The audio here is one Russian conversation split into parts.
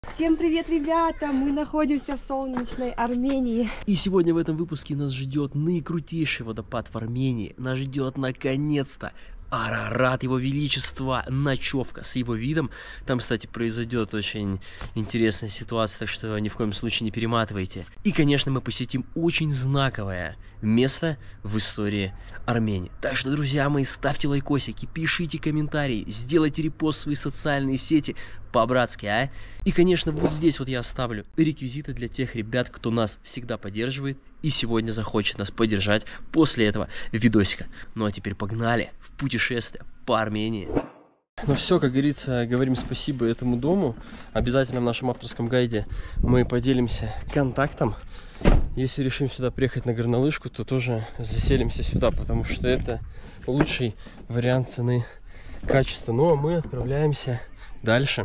Всем привет, ребята! Мы находимся в солнечной Армении. И сегодня в этом выпуске нас ждет наикрутейший водопад в Армении. Нас ждет наконец-то Арарат, его величество, ночевка с его видом. Там, кстати, произойдет очень интересная ситуация, так что ни в коем случае не перематывайте. И, конечно, мы посетим очень знаковое место в истории Армении. Так что, друзья мои, ставьте лайкосики, пишите комментарии, сделайте репост в свои социальные сети по-братски, а? И, конечно, вот здесь вот я оставлю реквизиты для тех ребят, кто нас всегда поддерживает и сегодня захочет нас поддержать после этого видосика. Ну а теперь погнали в путешествие по Армении. Ну все, как говорится, говорим спасибо этому дому. Обязательно в нашем авторском гайде мы поделимся контактом. Если решим сюда приехать на горнолыжку, то тоже заселимся сюда, потому что это лучший вариант цены качества. Ну а мы отправляемся дальше.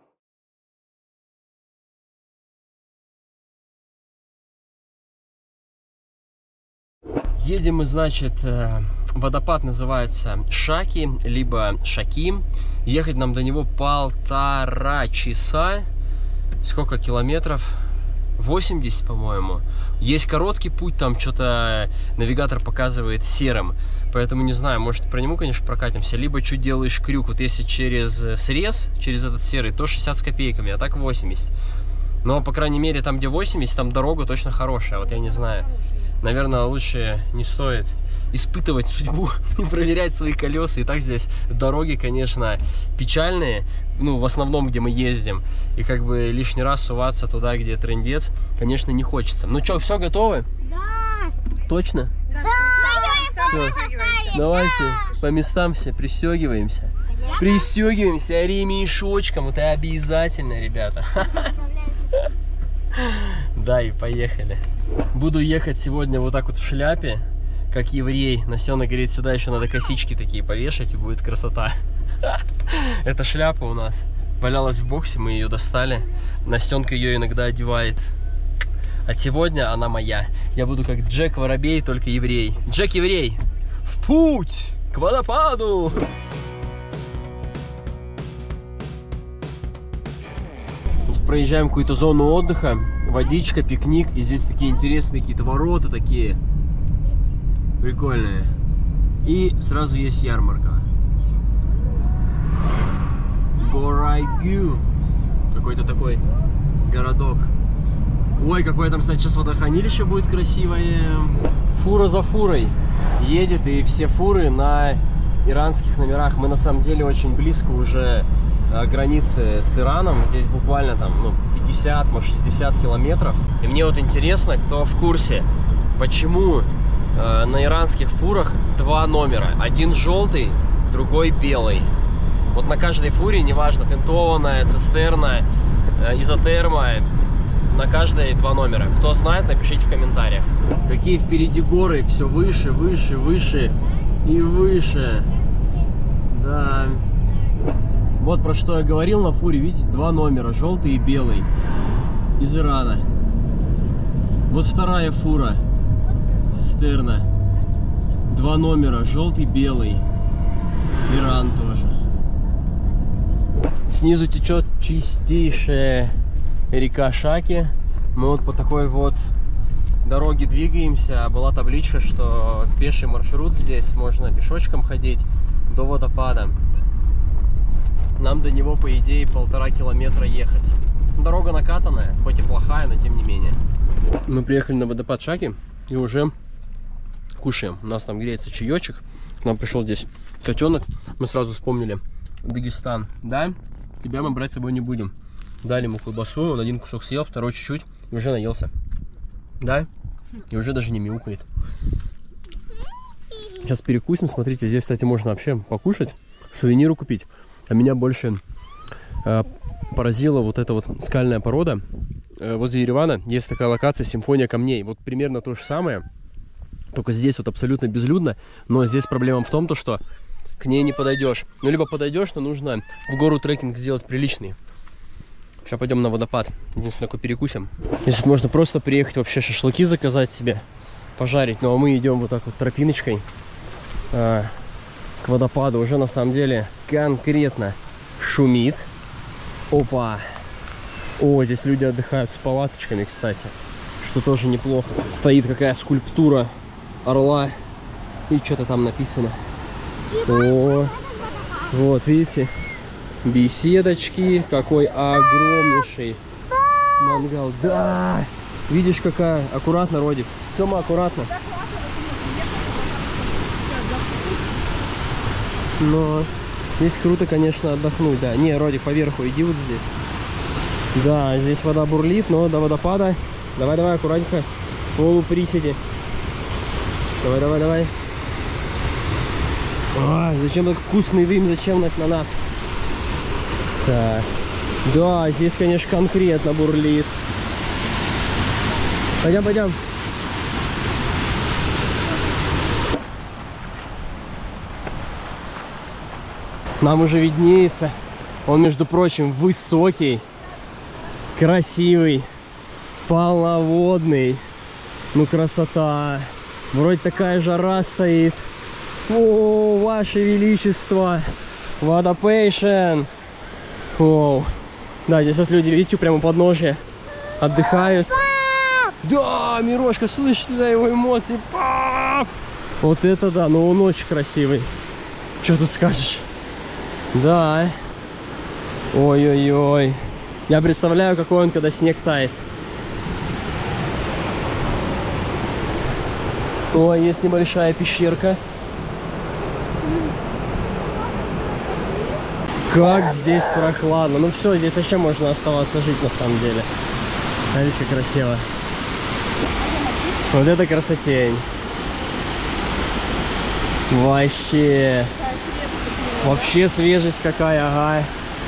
Едем мы, значит, водопад называется Шаки, либо Шаки. Ехать нам до него 1,5 часа. Сколько километров? 80, по-моему. Есть короткий путь, там что-то навигатор показывает серым. Поэтому не знаю, может, про него, конечно, прокатимся. Либо чуть делаешь крюк. Вот если через срез, через этот серый, то 60 с копейками, а так 80. Но, по крайней мере, там, где 80, там дорога точно хорошая. Вот я не знаю. Наверное, лучше не стоит испытывать судьбу и проверять свои колеса. И так здесь дороги, конечно, печальные. Ну, в основном, где мы ездим. И как бы лишний раз суваться туда, где трындец, конечно, не хочется. Ну что, все готовы? Да! Точно? Да! Все. Давайте по местам все пристегиваемся. Пристегиваемся ремешочком. Это обязательно, ребята. Да, и поехали. Буду ехать сегодня вот так вот в шляпе, как еврей. Настена говорит, сюда еще надо косички такие повешать, и будет красота. Эта шляпа у нас валялась в боксе, мы ее достали. Настенка ее иногда одевает. А сегодня она моя. Я буду как Джек Воробей, только еврей. Джек Еврей, в путь к водопаду! Проезжаем какую-то зону отдыха, водичка, пикник, и здесь такие интересные какие-то ворота такие, прикольные. И сразу есть ярмарка. Горайгю, какой-то такой городок. Ой, какое там, кстати, сейчас водохранилище будет красивое. Фура за фурой едет, и все фуры на иранских номерах. Мы на самом деле очень близко уже границы с Ираном. Здесь буквально там 50, может 60 километров. И мне вот интересно, кто в курсе, почему на иранских фурах два номера. Один желтый, другой белый. Вот на каждой фуре, неважно, тентованная, цистерна, изотерма, на каждой два номера. Кто знает, напишите в комментариях. Какие впереди горы, все выше, выше, выше и выше. Да. Вот про что я говорил, на фуре, видите, два номера, желтый и белый, из Ирана. Вот вторая фура, цистерна, два номера, желтый, белый, Иран тоже. Снизу течет чистейшая река Шаки. Мы вот по такой вот дороге двигаемся. Была табличка, что пеший маршрут здесь, можно пешочком ходить до водопада. Нам до него, по идее, 1,5 километра ехать. Дорога накатанная, хоть и плохая, но тем не менее. Мы приехали на водопад Шаки и уже кушаем. У нас там греется чаечек. К нам пришел здесь котенок. Мы сразу вспомнили Дагестан. Да, тебя мы брать с собой не будем. Дали ему колбасу, он один кусок съел, второй чуть-чуть и уже наелся. Да? И уже даже не мяукает. Сейчас перекусим. Смотрите, здесь, кстати, можно вообще покушать, сувениры купить. А меня больше поразила вот эта вот скальная порода. Возле Еревана есть такая локация «Симфония камней». Вот примерно то же самое, только здесь вот абсолютно безлюдно. Но здесь проблема в том, что к ней не подойдешь. Ну, либо подойдешь, но нужно в гору трекинг сделать приличный. Сейчас пойдем на водопад. Единственное, такой перекусим. Здесь можно просто приехать, вообще шашлыки заказать себе, пожарить. Ну, а мы идем вот так вот тропиночкой к водопаду. Уже на самом деле конкретно шумит. Опа! О, здесь люди отдыхают с палаточками, кстати. Что тоже неплохо. Стоит какая скульптура орла. И что-то там написано. О, вот, видите? Беседочки. Какой огромнейший мангал. Да! Видишь, какая? Аккуратно, Родик. Тёма, аккуратно. Но здесь круто, конечно, отдохнуть, да. Не, Родик, поверху иди вот здесь. Да, здесь вода бурлит, но до водопада. Давай, давай, аккуратненько. Полуприседи. Давай, давай, давай. А, зачем так вкусный дым? Зачем на нас? Так. Да, здесь, конечно, конкретно бурлит. Пойдем, пойдем. Нам уже виднеется. Он, между прочим, высокий, красивый, полноводный. Ну, красота. Вроде такая жара стоит. О, ваше величество. Водопейшн. О. Да, здесь вот люди, видите, прямо у подножия отдыхают. Да, Мирошка, слышишь туда его эмоции? Пап! Вот это да, но он очень красивый. Что тут скажешь? Да. Ой-ой-ой. Я представляю, какой он, когда снег тает. Ой, есть небольшая пещерка. Как здесь прохладно. Ну все, здесь вообще можно оставаться жить на самом деле. Смотрите, как красиво. Вот это красотень. Вообще. Вообще свежесть какая, ага.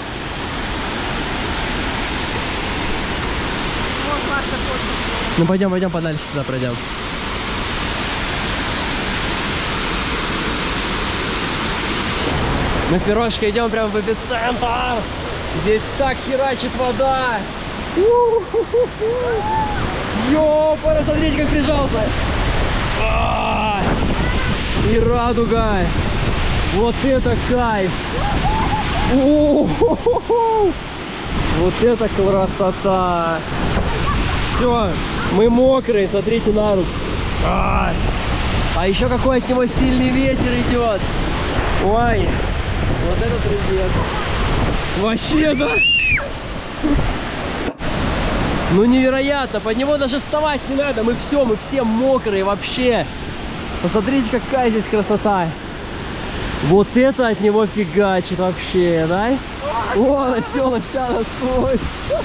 Ну пойдем, пойдем подальше сюда пройдем. Мы с Мирошкой идем прямо в эпицентр. Здесь так херачит вода. Ёпара, смотрите, как прижался. И радуга. Вот это кайф. Вот это красота. Все, мы мокрые, смотрите на руку. А еще какой от него сильный ветер идет. Ой, вот это трындец. Вообще, да? Ну невероятно, под него даже вставать не надо. Мы все мокрые вообще. Посмотрите, какая здесь красота. Вот это от него фигачит вообще, да? О, она села вся насквозь.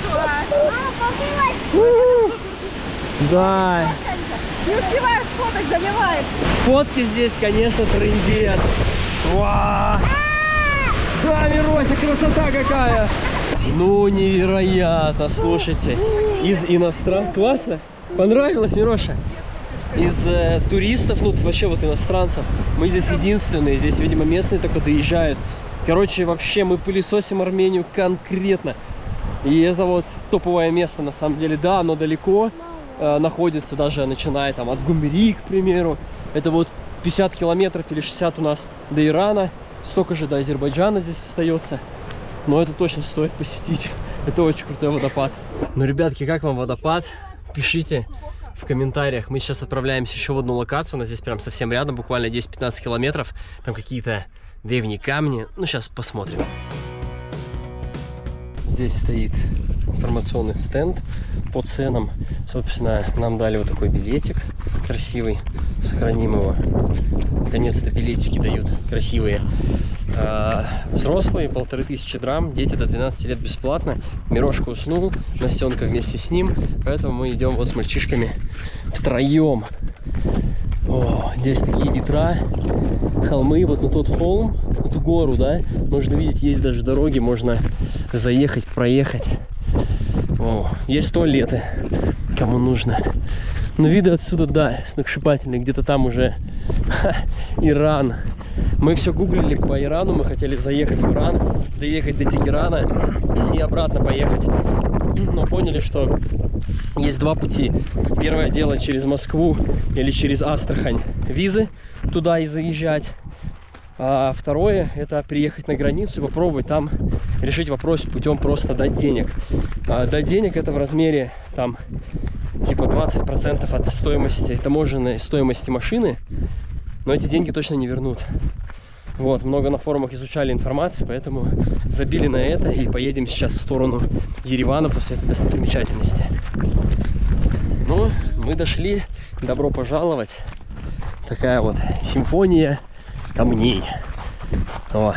Да. Не успеваю сфоток, заливает. Фотки здесь, конечно, трындец. Вау. Да, Мирося, красота какая. Ну, невероятно, слушайте. Из иностранцев. Классно? Понравилось, Мироша? Из туристов, ну, вообще вот иностранцев. Мы здесь единственные. Здесь, видимо, местные только доезжают. Короче, вообще мы пылесосим Армению конкретно. И это вот топовое место, на самом деле. Да, оно далеко находится, даже начиная там от Гюмри, к примеру. Это вот 50 километров или 60 у нас до Ирана. Столько же до Азербайджана здесь остается. Но это точно стоит посетить. Это очень крутой водопад. Ну, ребятки, как вам водопад? Пишите в комментариях. Мы сейчас отправляемся еще в одну локацию. Она здесь прям совсем рядом, буквально 10-15 километров. Там какие-то древние камни. Ну, сейчас посмотрим. Здесь стоит информационный стенд по ценам. Собственно, нам дали вот такой билетик красивый. Сохраним его. Наконец-то билетики дают красивые. Взрослые 1500 драм, дети до 12 лет бесплатно. Мирошка уснул, Настенка вместе с ним, поэтому мы идем вот с мальчишками втроем. О, здесь такие ветра, холмы, вот на тот холм, эту гору, да, можно видеть, есть даже дороги, можно заехать, проехать. О, есть туалеты, кому нужно. Но виды отсюда, да, сногсшибательные. Где-то там уже Иран. Мы все гуглили по Ирану. Мы хотели заехать в Иран, доехать до Тегерана и обратно поехать. Но поняли, что есть два пути. Первое дело через Москву или через Астрахань. Визы туда и заезжать. А второе это приехать на границу и попробовать там решить вопрос путем просто дать денег. Дать денег это в размере там типа 20% от стоимости, таможенной стоимости машины, но эти деньги точно не вернут. Вот, много на форумах изучали информацию, поэтому забили на это и поедем сейчас в сторону Еревана после этой достопримечательности. Ну, мы дошли, добро пожаловать. Такая вот симфония камней. О.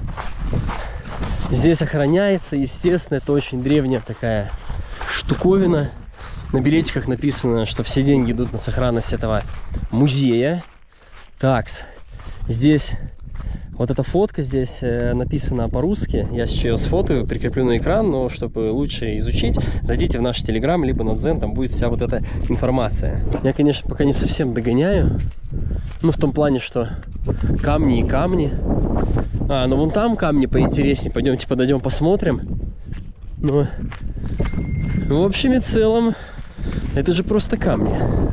Здесь охраняется, естественно, это очень древняя такая штуковина. На билетиках написано, что все деньги идут на сохранность этого музея. Такс, здесь вот эта фотка, здесь написана по-русски. Я сейчас ее сфотаю, прикреплю на экран, но чтобы лучше изучить, зайдите в наш Телеграм, либо на Дзен, там будет вся вот эта информация. Я, конечно, пока не совсем догоняю. Ну, в том плане, что камни и камни. Ну вон там камни поинтереснее. Пойдемте подойдем, посмотрим. Ну, в общем и целом, это же просто камни.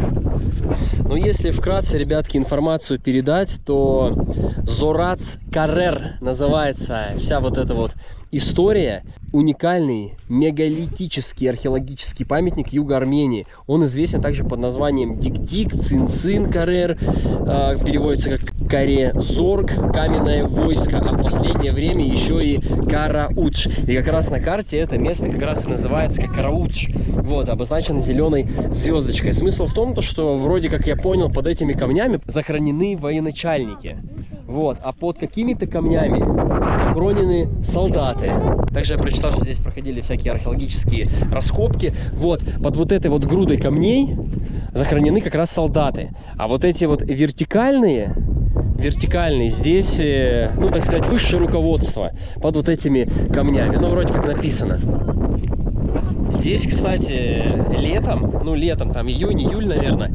Но если вкратце, ребятки, информацию передать, то Зорац Каррер называется вся вот эта вот история. Уникальный мегалитический археологический памятник юга Армении. Он известен также под названием Дик-Дик, Цин-Цин Каррер, переводится как Каре-Зорг, каменное войско, а в последнее время еще и Караудж. И как раз на карте это место как раз и называется как Караудж. Вот, обозначено зеленой звездочкой. Смысл в том, что вроде как я понял, под этими камнями захоронены военачальники. Вот, а под какими-то камнями похоронены солдаты. Также я прочитал, что здесь проходили всякие археологические раскопки. Вот, под вот этой вот грудой камней захоронены как раз солдаты. А вот эти вот вертикальные здесь, ну, так сказать, высшее руководство под вот этими камнями. Ну, вроде как написано. Здесь, кстати, летом, там июнь-июль, наверное,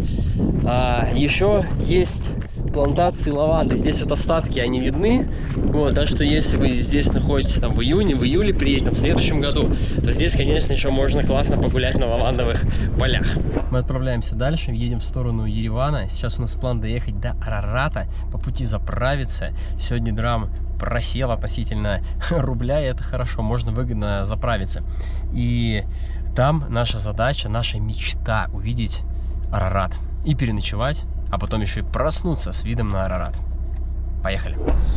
еще есть плантации лаванды. Здесь вот остатки, они видны. Вот, да, что если вы здесь находитесь там в июне, в июле приедете, в следующем году, то здесь, конечно, еще можно классно погулять на лавандовых полях. Мы отправляемся дальше, едем в сторону Еревана. Сейчас у нас план доехать до Арарата, по пути заправиться. Сегодня драм просел относительно рубля, и это хорошо, можно выгодно заправиться. И там наша задача, наша мечта увидеть Арарат и переночевать, а потом еще и проснуться с видом на Арарат. Поехали.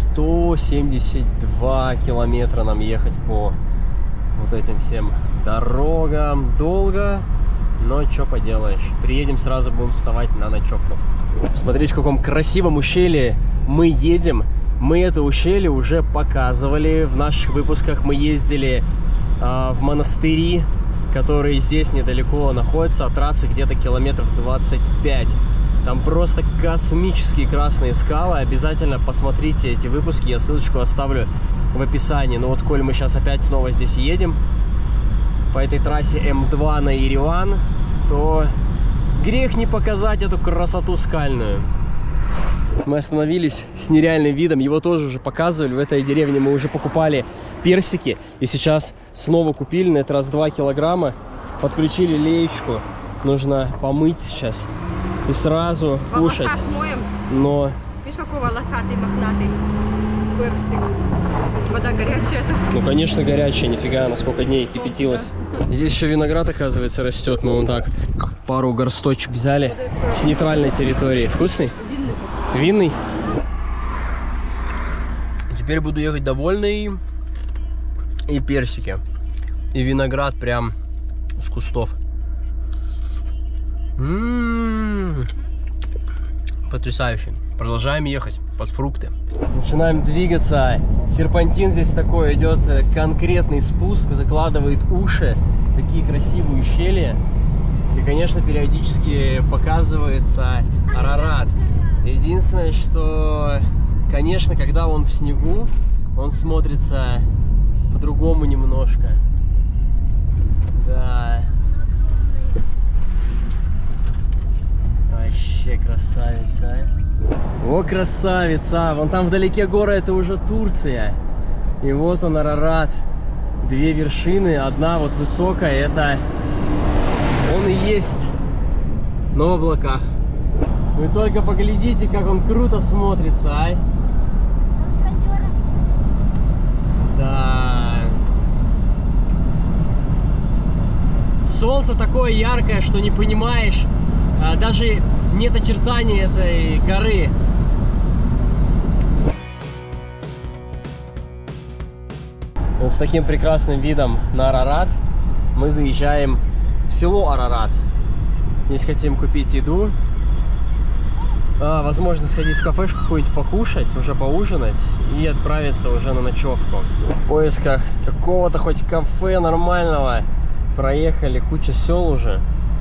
172 километра нам ехать по вот этим всем дорогам. Долго, но что поделаешь. Приедем, сразу будем вставать на ночевку. Смотрите, в каком красивом ущелье мы едем. Мы это ущелье уже показывали в наших выпусках. Мы ездили в монастыри, которые здесь недалеко находятся от трассы, где-то километров 25. Там просто космические красные скалы. Обязательно посмотрите эти выпуски, я ссылочку оставлю в описании. Но вот, коль мы сейчас опять снова здесь едем по этой трассе М2 на Ереван, то грех не показать эту красоту скальную. Мы остановились с нереальным видом, его тоже уже показывали. В этой деревне мы уже покупали персики. И сейчас снова купили на этот раз 2 килограмма. Подключили леечку. Нужно помыть сейчас и сразу кушать. Но... Видишь, какой волосатый, мохнатый персик. Вода горячая-то? Ну, конечно, горячая. Нифига, на сколько дней кипятилась. Здесь еще виноград, оказывается, растет. Мы вон так пару горсточек взяли с нейтральной территории. Вкусный? Винный. Теперь буду ехать довольный. И персики. И виноград прям с кустов. Потрясающе. Продолжаем ехать под фрукты. Начинаем двигаться. Серпантин здесь такой идет, конкретный спуск, закладывает уши. Такие красивые ущелья. И, конечно, периодически показывается Арарат. Единственное, что, конечно, когда он в снегу, он смотрится по-другому немножко. Да. Вообще красавица, а? О, красавица! Вон там вдалеке горы, это уже Турция. И вот он, Арарат. 2 вершины, одна вот высокая, это он и есть, но в облаках. Вы только поглядите, как он круто смотрится, ай! Да. Солнце такое яркое, что не понимаешь. Даже нет очертаний этой горы. Вот с таким прекрасным видом на Арарат мы заезжаем в село Арарат. Здесь хотим купить еду. Возможно, сходить в кафешку какую-нибудь покушать, уже поужинать и отправиться уже на ночевку. В поисках какого-то хоть кафе нормального. Проехали куча сел уже.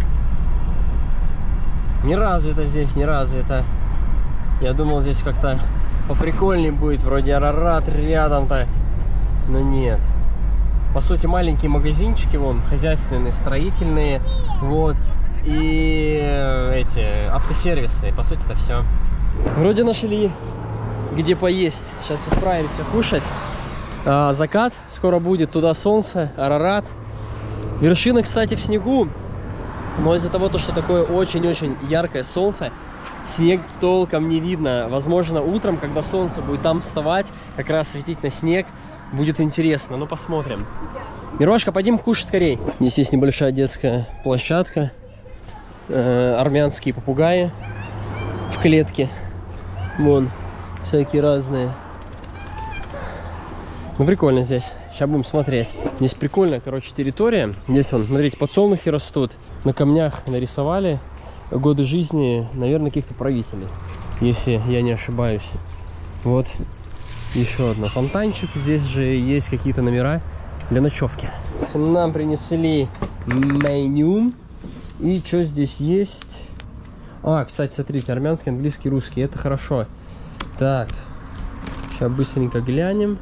Не развито здесь, не развито. Я думал, здесь как-то поприкольнее будет, вроде Арарат рядом так. Но нет. По сути, маленькие магазинчики, вон, хозяйственные, строительные, вот. И эти автосервисы. И по сути это все. Вроде нашли где поесть. Сейчас отправимся кушать. Закат скоро будет, туда солнце, Арарат. Вершины, кстати, в снегу. Но из-за того, что такое очень-очень яркое солнце, снег толком не видно. Возможно, утром, когда солнце будет там вставать, как раз светить на снег, будет интересно. Ну, посмотрим. Мирошка, пойдем кушать скорей. Здесь есть небольшая детская площадка. Армянские попугаи в клетке. Вон, всякие разные. Ну, прикольно здесь. Сейчас будем смотреть. Здесь прикольная, короче, территория. Здесь, вон, смотрите, подсолнухи растут. На камнях нарисовали годы жизни, наверное, каких-то правителей, если я не ошибаюсь. Вот еще одна фонтанчик. Здесь же есть какие-то номера для ночевки. Нам принесли меню. И что здесь есть? Кстати, смотрите, армянский, английский, русский. Это хорошо. Так, сейчас быстренько глянем.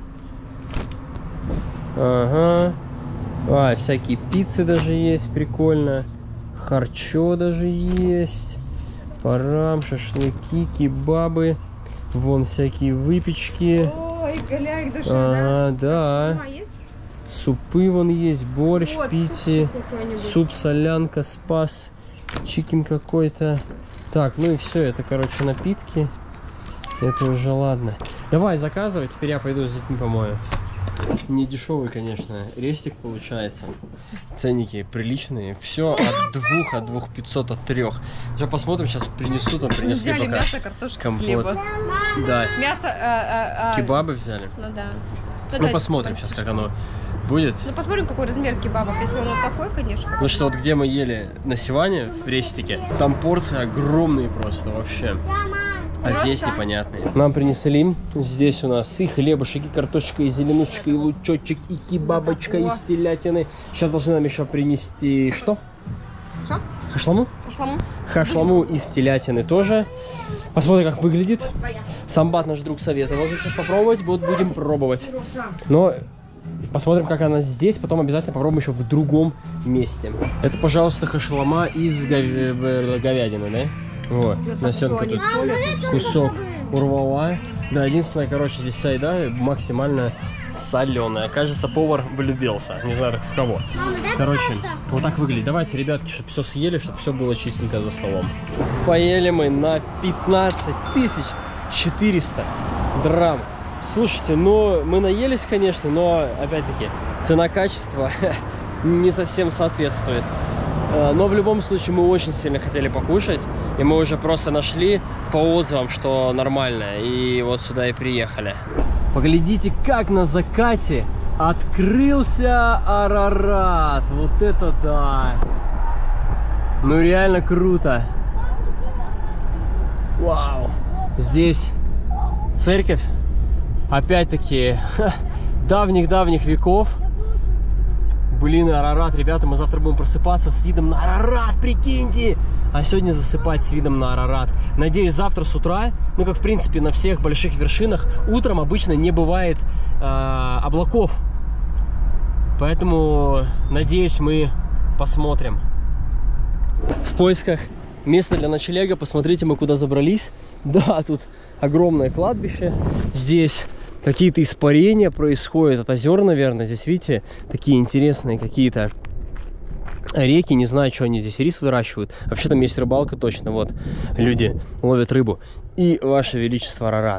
Ага. Всякие пиццы даже есть, прикольно. Харчо даже есть. Парам, шашлыки, кебабы. Вон всякие выпечки. Ой, голяк, душа, да. Супы вон есть, борщ, вот, пити, суп-солянка, спас, чикен какой-то. Так, ну и все, это, короче, напитки. Это уже ладно. Давай заказывай, теперь я пойду с детьми помою. Не дешевый, конечно, рестик получается. Ценники приличные. Все от 2500, от 3. Сейчас посмотрим, сейчас принесу, там принесли взяли пока мясо, картошка, компот. хлеба. Да. Мясо, кебабы взяли. Ну да. Ну посмотрим сейчас, как оно будет. Ну посмотрим, какой размер кебабов. Если он вот такой, конечно. Потому что вот где мы ели на Сиване, в рестике, там порции огромные просто вообще. А здесь непонятные. Нам принесли. Здесь у нас и хлебушек, и картошечка, и зеленушечка, и лучочек, и кебабочка из телятины. Сейчас должны нам еще принести что? Что? Хашламу? Хашламу из телятины тоже. Посмотрим, как выглядит. Самбат наш друг советовал сейчас попробовать. Будем пробовать. Но посмотрим, как она здесь. Потом обязательно попробуем еще в другом месте. Это, пожалуйста, хашлама из говядины, да? Вот, Насенка тут кусок урвала. Да, единственное, короче, здесь вся еда максимально соленая. Кажется, повар влюбился. Не знаю, в кого. Короче, вот так выглядит. Давайте, ребятки, чтобы все съели, чтобы все было чистенько за столом. Поели мы на 15 400 драм. Слушайте, ну, мы наелись, конечно, но, опять-таки, цена-качество не совсем соответствует. Но в любом случае мы очень сильно хотели покушать. И мы уже просто нашли по отзывам, что нормально. И вот сюда и приехали. Поглядите, как на закате открылся Арарат. Вот это да! Ну реально круто. Вау! Здесь церковь. Опять-таки давних-давних веков. Блин, Арарат, ребята, мы завтра будем просыпаться с видом на Арарат, прикиньте! А сегодня засыпать с видом на Арарат. Надеюсь, завтра с утра, ну как в принципе на всех больших вершинах, утром обычно не бывает облаков. Поэтому, надеюсь, мы посмотрим. В поисках места для ночлега, посмотрите, мы куда забрались. Да, тут огромное кладбище. Здесь какие-то испарения происходят от озер, наверное. Здесь, видите, такие интересные какие-то реки. Не знаю, что они здесь, рис выращивают. Вообще там есть рыбалка точно. Вот, люди ловят рыбу. И, Ваше Величество, Арарат.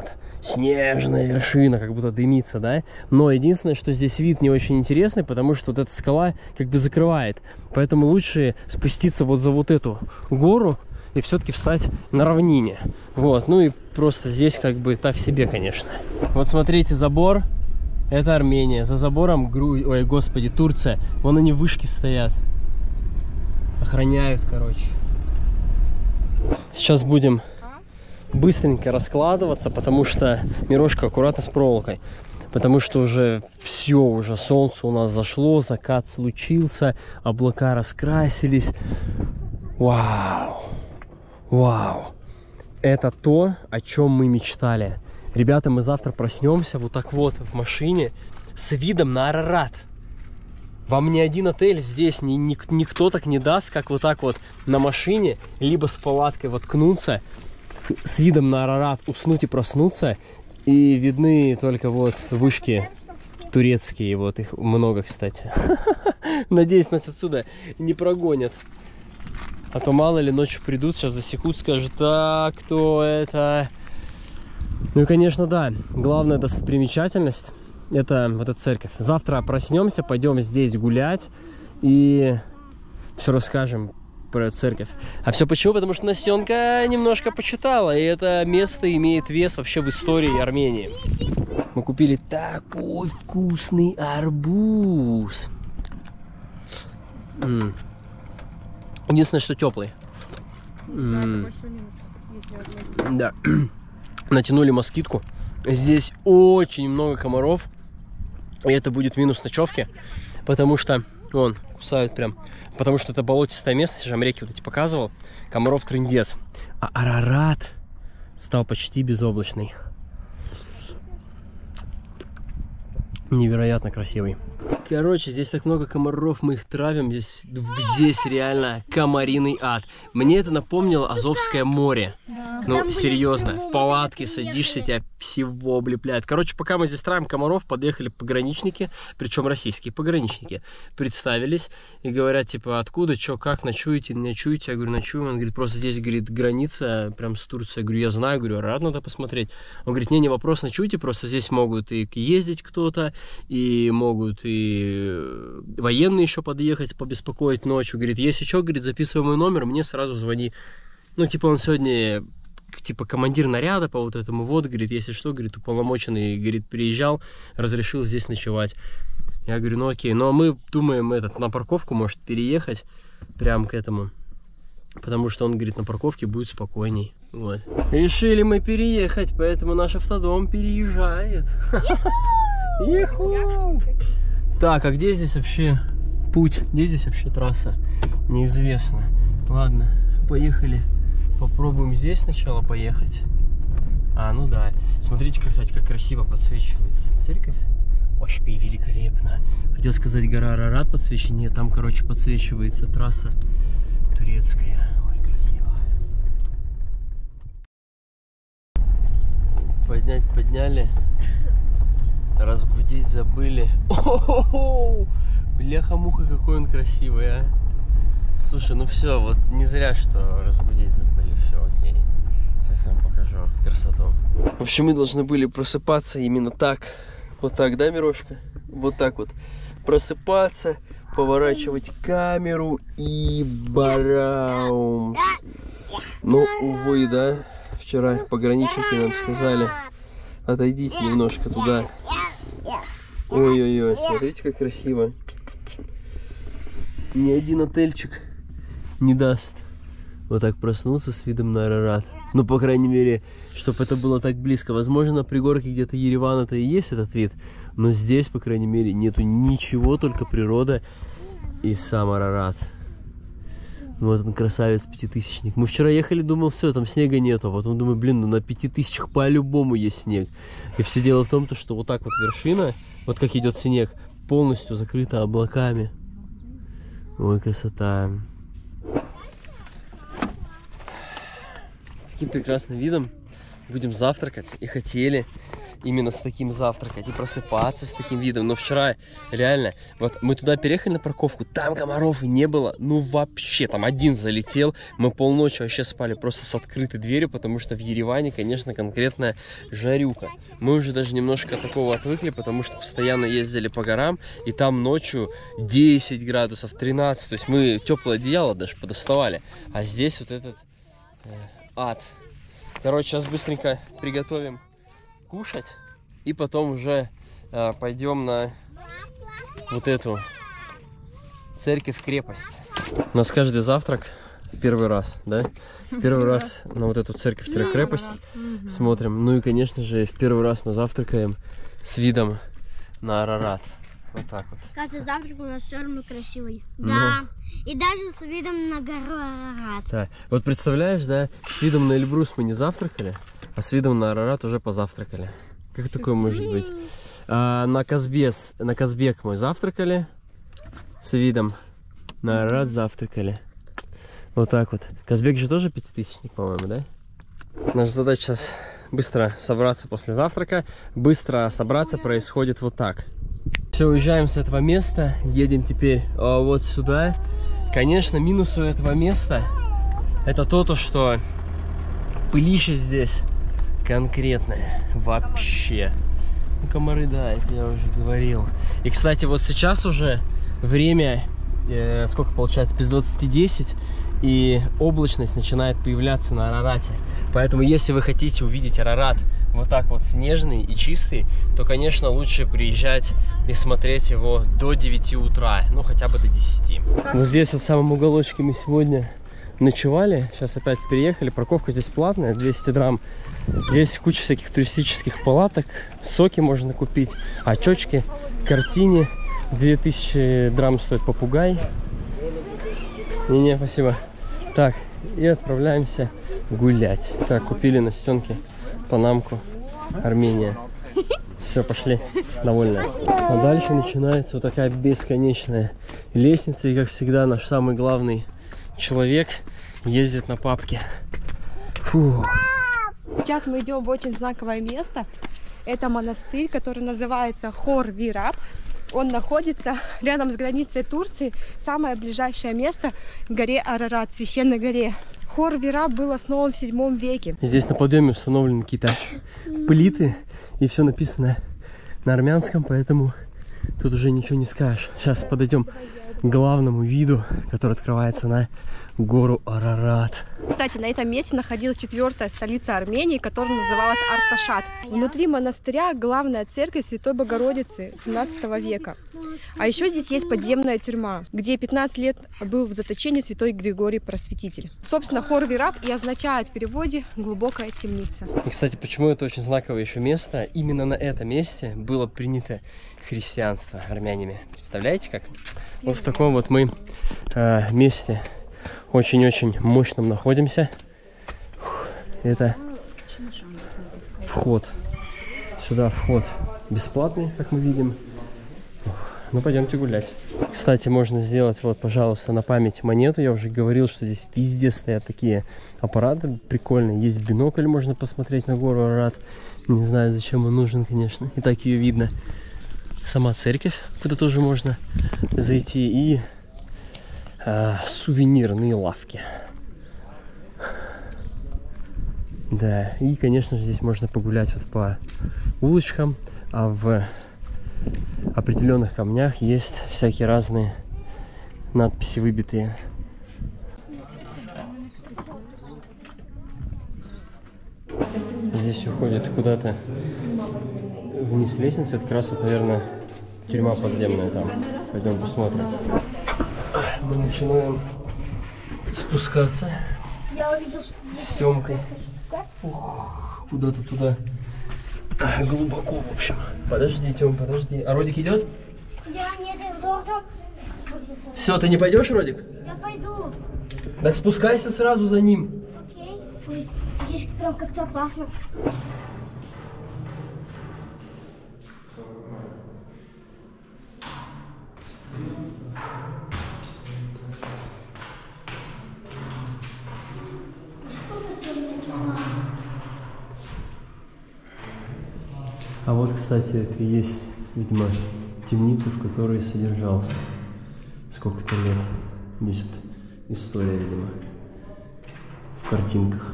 снежная вершина, как будто дымится, да? Но единственное, что здесь вид не очень интересный, потому что вот эта скала как бы закрывает. Поэтому лучше спуститься вот за вот эту гору и все-таки встать на равнине. Вот, ну и просто здесь как бы так себе, конечно. Вот смотрите, забор. Это Армения. За забором, ой, господи, Турция. Вон они, вышки стоят. Охраняют, короче. Сейчас будем быстренько раскладываться, потому что Мирошка аккуратно с проволокой. Потому что уже все, уже солнце у нас зашло, закат случился, облака раскрасились. Вау! Вау! Это то, о чем мы мечтали. Ребята, мы завтра проснемся вот так вот в машине с видом на Арарат. Вам ни один отель здесь, никто так не даст, как вот так вот на машине, либо с палаткой воткнуться, с видом на Арарат уснуть и проснуться. И видны только вот вышки турецкие, вот их много, кстати. Надеюсь, нас отсюда не прогонят. А то мало ли ночью придут, сейчас засекут, скажут: так, кто это? Ну и, конечно, да, главная достопримечательность — это вот эта церковь. Завтра проснемся, пойдем здесь гулять и все расскажем про эту церковь. А все почему? Потому что Настенка немножко почитала, и это место имеет вес вообще в истории Армении. Мы купили такой вкусный арбуз. Единственное, что теплый. Да. Натянули москитку. Здесь очень много комаров. И это будет минус ночевки. Потому что, вон, кусают прям. Потому что это болотистое место. Я же вам реки вот эти показывал. Комаров трындец. А Арарат стал почти безоблачный. Невероятно красивый. Короче, здесь так много комаров, мы их травим. Здесь реально комариный ад. Мне это напомнило Азовское море. Ну, серьезно, в палатке садишься, тебя всего облепляют. Короче, пока мы здесь травим комаров, подъехали пограничники, причем российские пограничники. Представились и говорят, типа, откуда, что, как, ночуете, не ночуете? Я говорю, ночуем. Он говорит, просто здесь, говорит, граница прям с Турцией. Я говорю, я знаю, говорю, рад, надо посмотреть. Он говорит, не вопрос, ночуйте, просто здесь могут и ездить кто-то, и могут и военные еще подъехать, побеспокоить ночью. Говорит, если что, говорит, записывай мой номер, мне сразу звони. Ну, типа, он сегодня, типа, командир наряда по вот этому, вот, говорит, если что, говорит, уполномоченный, говорит, приезжал, разрешил здесь ночевать. Я говорю, ну окей, но мы думаем, на парковку может переехать, прям к этому, потому что он, говорит, на парковке будет спокойней. Вот. Решили мы переехать, поэтому наш автодом переезжает. Так, а где здесь вообще путь? Где здесь вообще трасса? Неизвестно. Ладно, поехали. Попробуем здесь сначала поехать. А, ну да. Смотрите, кстати, как красиво подсвечивается церковь. Вообще великолепно. Хотел сказать, гора Арарат подсвечена. Нет, там, короче, подсвечивается трасса турецкая. Ой, красиво. Подняли. Разбудить забыли. О-хо-хо! Бляха-муха, какой он красивый, а. Слушай, ну все, вот не зря, что разбудить забыли. Все, окей. Сейчас я вам покажу красоту. В общем, мы должны были просыпаться именно так. Вот так, да, Мирошка? Вот так вот. Просыпаться, поворачивать камеру и бараум. Ну, увы, да. Вчера пограничники нам сказали, отойдите немножко туда. Ой-ой-ой, смотрите, как красиво. Ни один отельчик не даст вот так проснуться с видом на Арарат. Ну, по крайней мере, чтобы это было так близко. Возможно, на пригорке где-то Еревана-то и есть этот вид, но здесь, по крайней мере, нету ничего, только природа и сам Арарат. Вот он, красавец, пятитысячник. Мы вчера ехали, думал, все, там снега нету. А потом думаю, блин, ну на 5000 по-любому есть снег. И все дело в том, что вот так вот вершина, вот как идет снег, полностью закрыта облаками. Ой, красота. С таким прекрасным видом будем завтракать. И хотели именно с таким завтракать и просыпаться с таким видом. Но вчера реально, вот мы туда переехали на парковку, там комаров и не было, ну вообще, там один залетел, мы полночи вообще спали просто с открытой дверью, потому что в Ереване, конечно, конкретная жарюка. Мы уже даже немножко от такого отвыкли, потому что постоянно ездили по горам, и там ночью 10 градусов, 13, то есть мы теплое одеяло даже подоставали, а здесь вот этот ад. Короче, сейчас быстренько приготовим кушать, и потом уже пойдем на вот эту церковь-крепость. У нас каждый завтрак в первый раз, да? В первый раз на вот эту церковь-крепость смотрим. Ну и, конечно же, в первый раз мы завтракаем с видом на Арарат. Вот так вот. Каждый завтрак у нас все равно красивый. Да. И даже с видом на гору Арарат. Да. Вот представляешь, да, с видом на Эльбрус мы не завтракали, а с видом на Арарат уже позавтракали. Как такое может быть? На Казбек мы завтракали, с видом на Арарат завтракали. Вот так вот. Казбек же тоже пятитысячник, по-моему, да? Наша задача сейчас быстро собраться после завтрака. Быстро собраться происходит вот так. Все, уезжаем с этого места, едем теперь вот сюда. Конечно, минус у этого места это то, что пылище здесь конкретное вообще. Ну, комары, да, это я уже говорил. И, кстати, вот сейчас уже время, сколько получается, без 20:10, и облачность начинает появляться на Арарате. Поэтому, если вы хотите увидеть Арарат вот так вот снежный и чистый, то, конечно, лучше приезжать и смотреть его до 9 утра, ну хотя бы до 10. Вот здесь вот в самом уголочке мы сегодня ночевали, сейчас опять приехали, парковка здесь платная, 200 драм. Здесь куча всяких туристических палаток, соки можно купить, очечки, картине, 2000 драм стоит попугай. Не, спасибо. Так, и отправляемся гулять. Так, купили на стенке панамку, Армения. Все, пошли, довольные. А дальше начинается вот такая бесконечная лестница. И, как всегда, наш самый главный человек ездит на папке. Фу. Сейчас мы идем в очень знаковое место. Это монастырь, который называется Хор Вираб. Он находится рядом с границей Турции. Самое ближайшее место к горе Арарат, священной горе. Хор Вираб был основан в 7 веке. Здесь на подъеме установлены какие-то плиты, и все написано на армянском, поэтому тут уже ничего не скажешь. Сейчас подойдем к главному виду, который открывается на гору Арарат. Кстати, на этом месте находилась 4-я столица Армении, которая называлась Арташат. Внутри монастыря главная церковь Святой Богородицы 17 века. А еще здесь есть подземная тюрьма, где 15 лет был в заточении святой Григорий Просветитель. Собственно, Хор Вираб и означает в переводе «глубокая темница». И, кстати, почему это очень знаковое еще место? Именно на этом месте было принято христианство армянами. Представляете как? Вот в таком вот мы месте очень-очень мощном находимся. Это вход. Сюда вход бесплатный, как мы видим. Ну, пойдемте гулять. Кстати, можно сделать, вот, пожалуйста, на память монету. Я уже говорил, что здесь везде стоят такие аппараты прикольные. Есть бинокль, можно посмотреть на гору Арарат. Не знаю, зачем он нужен, конечно. И так ее видно. Сама церковь, куда тоже можно зайти. И сувенирные лавки. Да, и, конечно же, здесь можно погулять вот по улочкам, а в определенных камнях есть всякие разные надписи выбитые. Здесь уходит куда-то вниз лестница, это как раз вот, наверное, тюрьма подземная там. Пойдем посмотрим. Мы начинаем спускаться с Тёмкой. Куда-то туда. Глубоко, в общем. Подожди, Тём, подожди. А Родик идет? Я нет, я должен. Все, ты не пойдешь, Родик? Я пойду. Так спускайся сразу за ним. Окей. Ой, здесь прям как-то опасно. А вот, кстати, это и есть, видимо, темница, в которой содержался сколько-то лет. Здесь вот история, видимо, в картинках.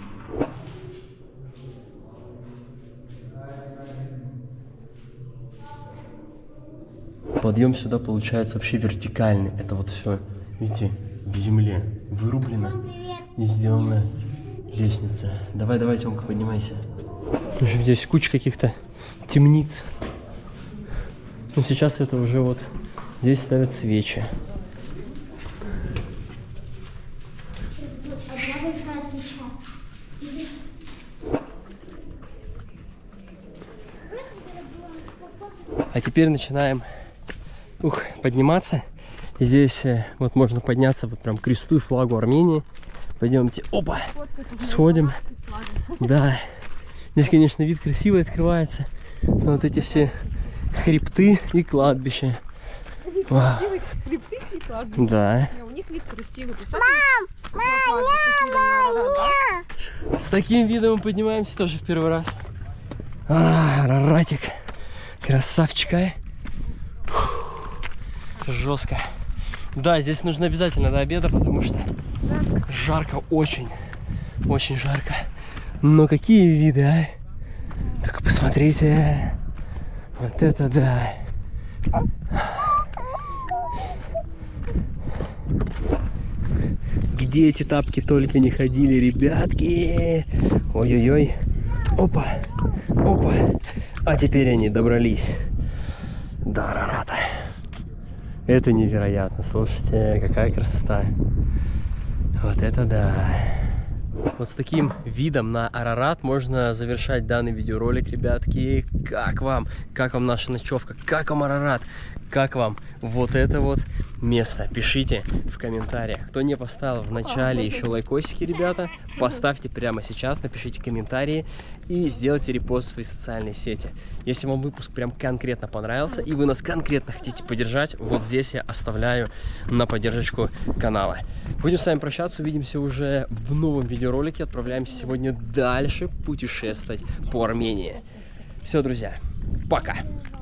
Подъем сюда получается вообще вертикальный. Это вот все, видите, в земле вырублено и сделана лестница. Давай, давай, Тёмка, поднимайся. В общем, здесь куча каких-то темниц. Ну, сейчас это уже вот здесь ставят свечи. А теперь начинаем подниматься. Здесь вот можно подняться вот прям к кресту и флагу Армении. Пойдемте, опа, сходим. Да, здесь, конечно, вид красивый открывается. Но вот эти все хребты и кладбища. Красивые хребты и кладбища. Да. У них вид красивый. Мам! С таким видом мы поднимаемся тоже в первый раз. Араратик. Красавчик, а? Жестко. Да, здесь нужно обязательно до обеда, потому что жарко, очень жарко. Но какие виды, а? Только посмотрите. Вот это да. Где эти тапки только не ходили, ребятки? Ой-ой-ой. Опа. Опа. А теперь они добрались до Арарата. Это невероятно. Слушайте, какая красота. Вот это да. Вот с таким видом на Арарат можно завершать данный видеоролик, ребятки. Как вам? Как вам наша ночевка? Как вам Арарат? Как вам вот это вот место? Пишите в комментариях. Кто не поставил в начале еще лайкосики, ребята, поставьте прямо сейчас, напишите комментарии и сделайте репост в свои социальные сети. Если вам выпуск прям конкретно понравился и вы нас конкретно хотите поддержать, вот здесь я оставляю на поддержку канала. Будем с вами прощаться, увидимся уже в новом видеоролике. Отправляемся сегодня дальше путешествовать по Армении. Все, друзья, пока!